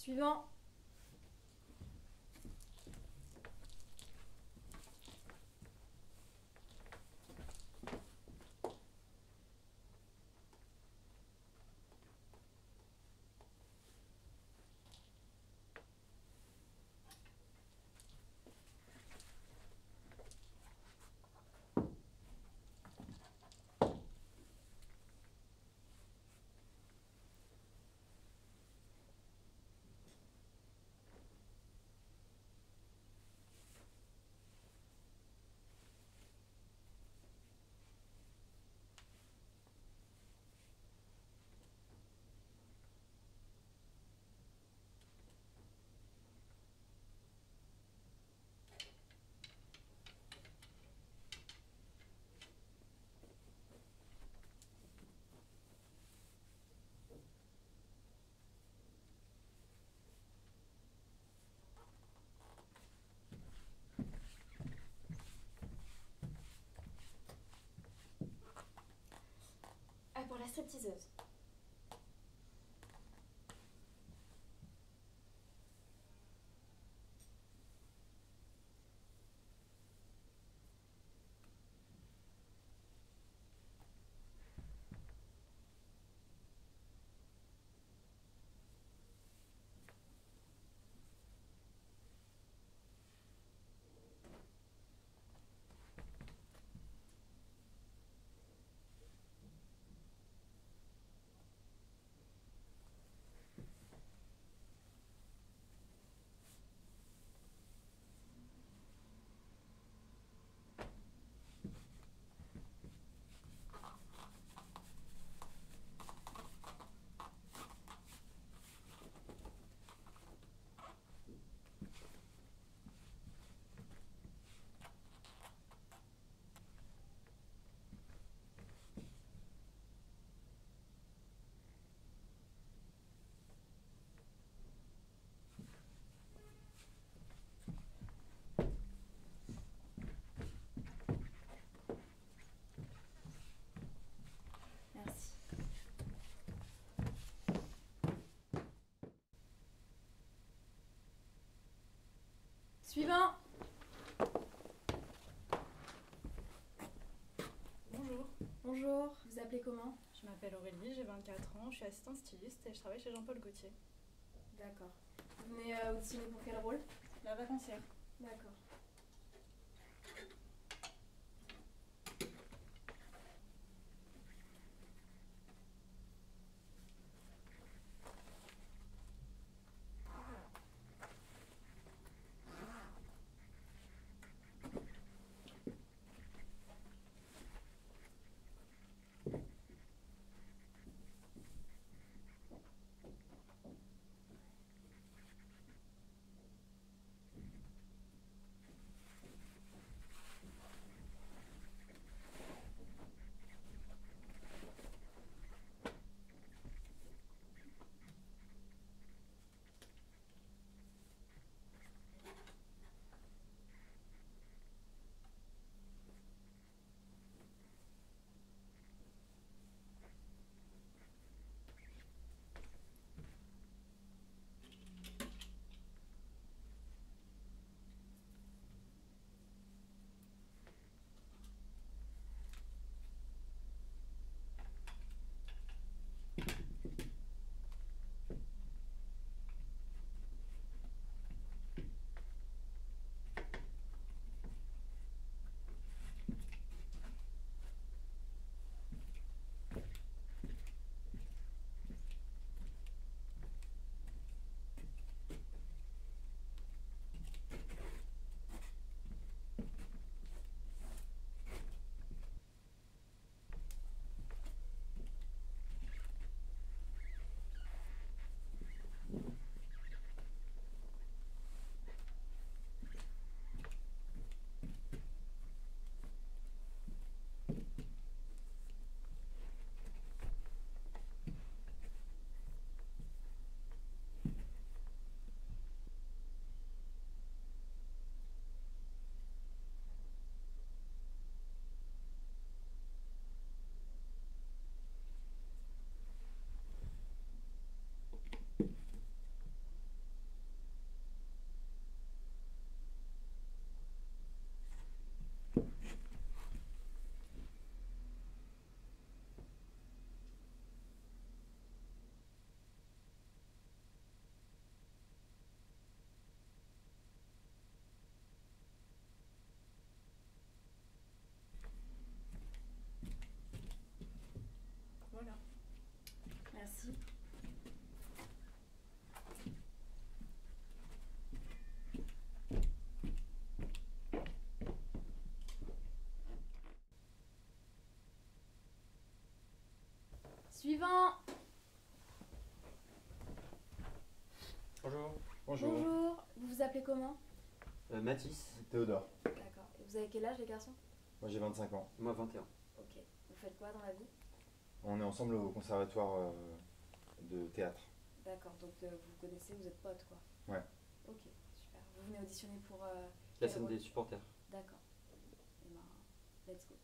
Suivant. Pour la stripteaseuse. Merci. Suivant. Bonjour, Bonjour. Vous appelez comment? je m'appelle Aurélie, j'ai 24 ans, je suis assistante styliste et je travaille chez Jean-Paul Gaultier. D'accord. Vous venez auditionner pour quel rôle? La vacancière. D'accord. vous appelez comment? Mathis. Théodore. D'accord. Et vous avez quel âge les garçons? Moi j'ai 25 ans. Moi 21. Ok. Vous faites quoi dans la vie? On est ensemble au conservatoire de théâtre. D'accord, donc vous le connaissez, vous êtes potes quoi? Ouais. Ok, super. Vous venez auditionner pour... La quel scène rôle? des supporters. D'accord. Et ben, let's go.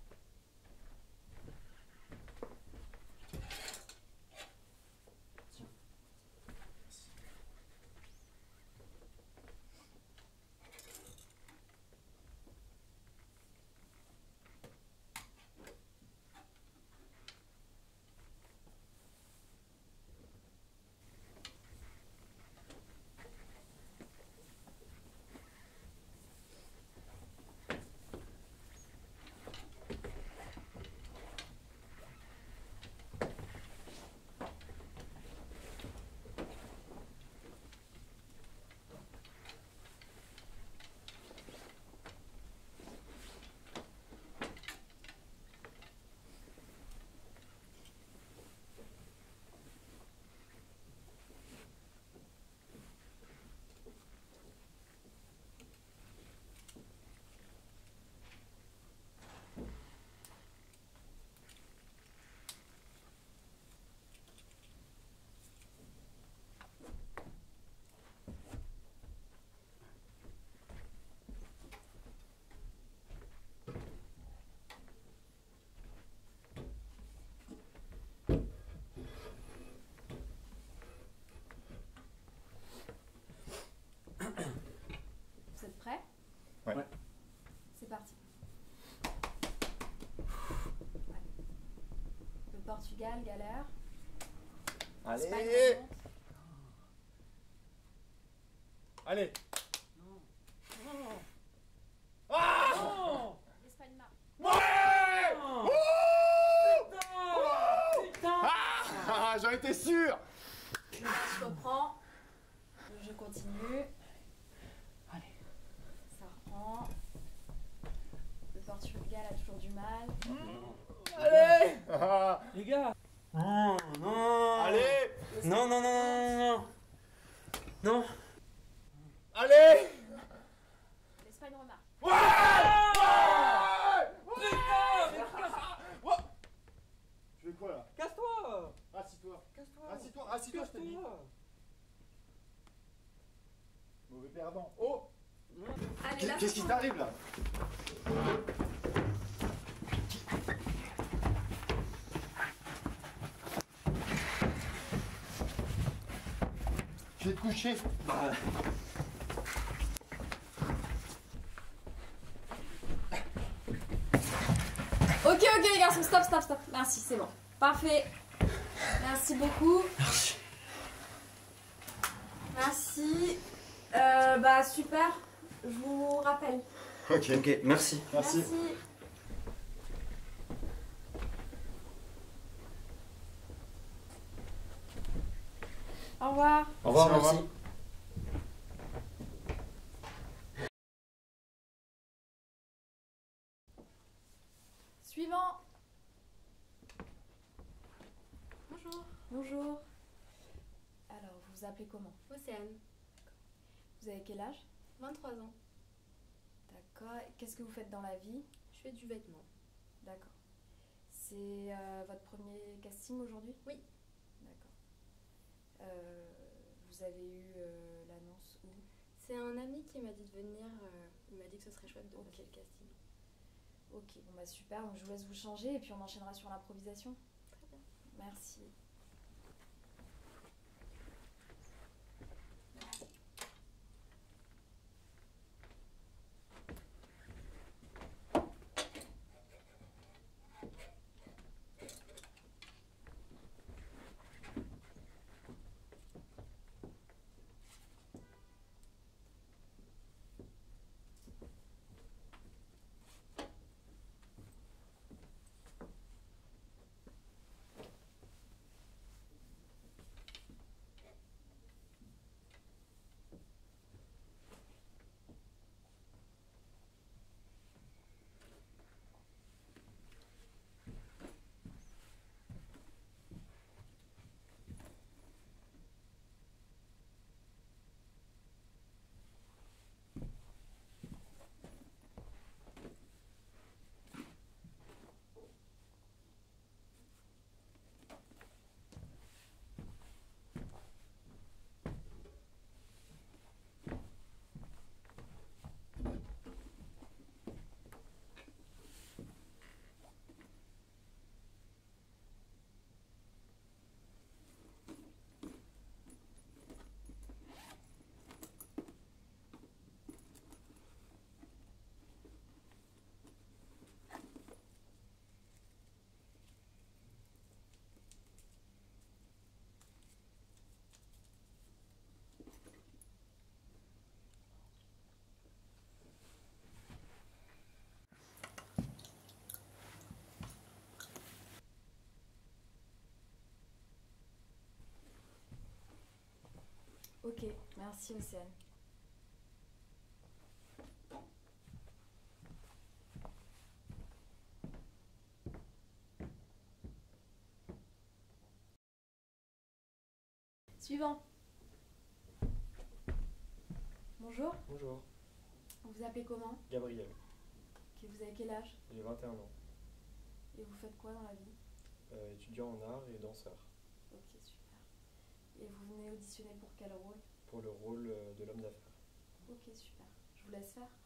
Vous êtes prêts? Ouais. C'est parti. Ouais. Le Portugal galère. Espagne Allez. remonte. Allez. L'Espagne marque. Ah, j'en étais sûr. Je reprends. Le jeu continue. Allez. Ça reprend. Le Portugal a toujours du mal. Allez. Ah, Les gars. Non, non. allez. Non, non, non, non, non, non. Non. Allez. L'Espagne remarque. Tu fais quoi là? Casse-toi. Assis-toi. Casse-toi. Assis-toi, assis-toi, je te dis. Casse-toi. Mauvais perdant. Oh. Allez, là, Qu'est-ce qui t'arrive là? Je vais te coucher. Bah, Ok, les garçons, stop, stop, stop. Merci, c'est bon. Parfait. Merci beaucoup. merci. Merci. Bah, super. Je vous rappelle. Ok. Ok, merci. Merci. Au revoir. Au revoir, Merci, au merci. revoir. Suivant. Bonjour, Bonjour. Alors, vous vous appelez comment? Océane, Vous avez quel âge? 23 ans. D'accord. Qu'est-ce que vous faites dans la vie? Je fais du vêtement. D'accord. C'est votre premier casting aujourd'hui? Oui. D'accord. Vous avez eu l'annonce où? C'est un ami qui m'a dit de venir. Il m'a dit que ce serait chouette de Ok. passer le casting. Ok, bon bah super, donc je vous laisse vous changer et puis on enchaînera sur l'improvisation. Très bien. Merci. Ok, merci Océane. Suivant. Bonjour, Bonjour, vous vous appelez comment? Gabriel, Ok, vous avez quel âge? j'ai 21 ans, Et vous faites quoi dans la vie? étudiant en art et danseur, Ok, super. Et vous venez auditionner pour quel rôle? pour le rôle de l'homme d'affaires. Ok, super. Je vous laisse faire.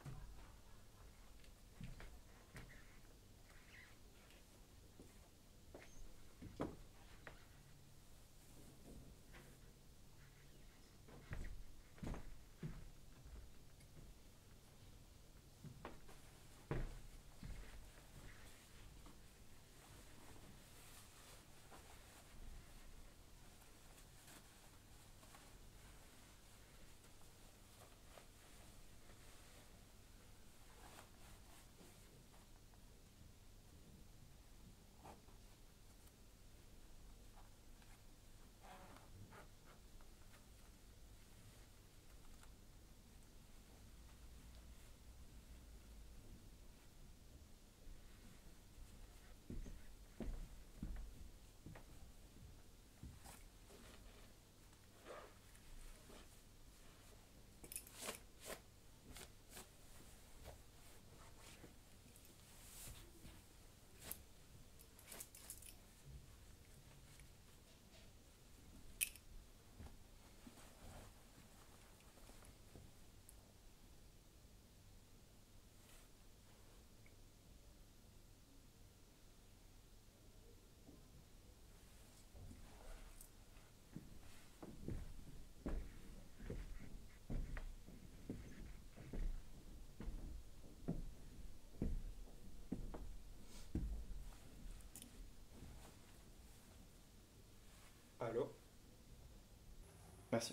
Allô? Merci.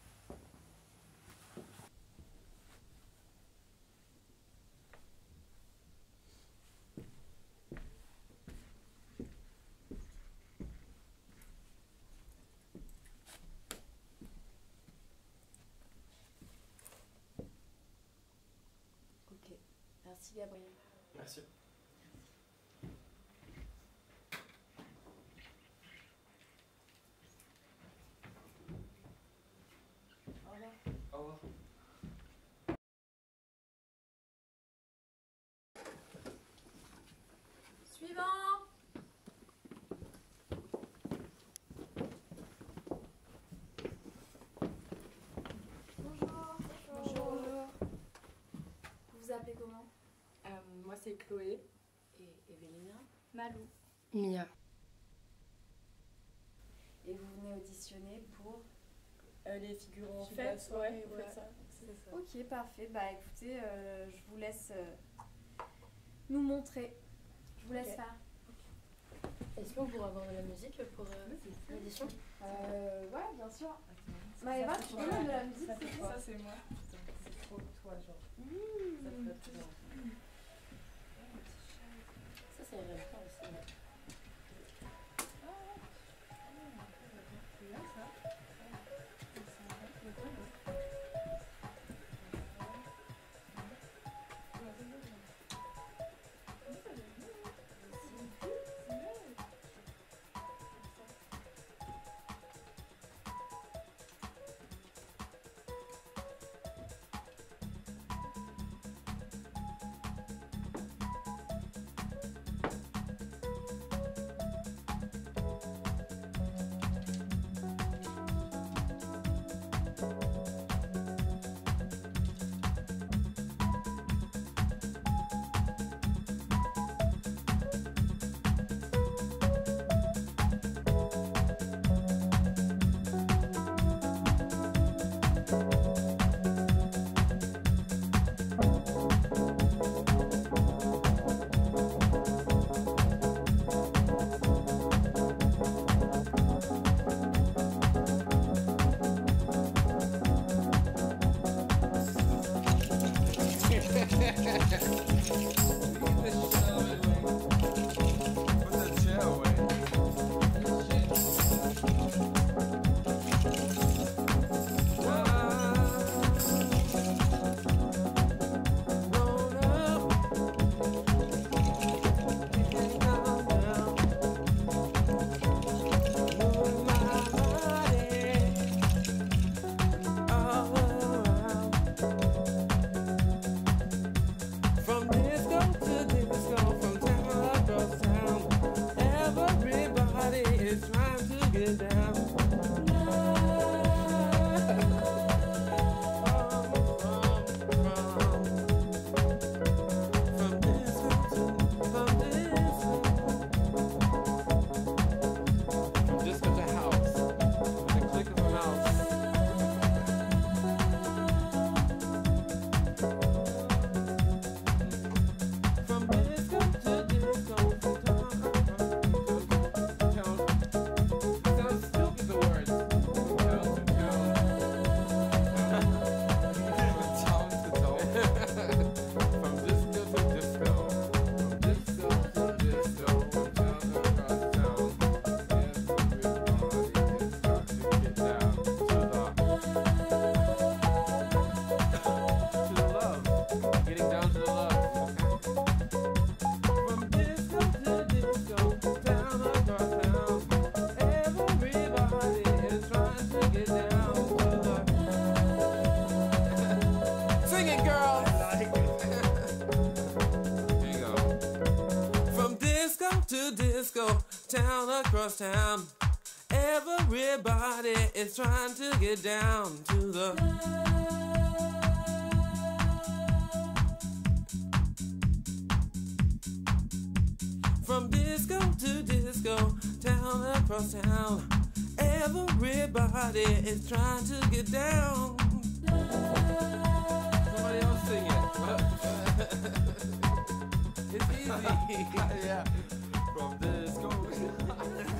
Ok, merci Gabriel. Merci. Au revoir. Au revoir. Suivant. Bonjour. Bonjour. Vous vous appelez comment? Moi c'est Chloé. Et Evelina. Malou. Mia. Et vous venez auditionner pour... Les figurants Je fais la soirée, ouais, ouais. ça. C'est ça. Ok, parfait. Bah écoutez, je vous laisse nous montrer. Je vous laisse Ok. faire. Est-ce qu'on pourra avoir de la musique pour l'édition? Ouais, bien sûr. Maëva, tu peux mettre de la musique, c'est quoi? Ça c'est moi. C'est trop toi genre. Ça peut être bien. Ça irait bien aussi. disco, town across town. Everybody is trying to get down to the from disco to disco, town across town. Everybody is trying to get down. Somebody else sing it. It's easy. Yeah. From disco.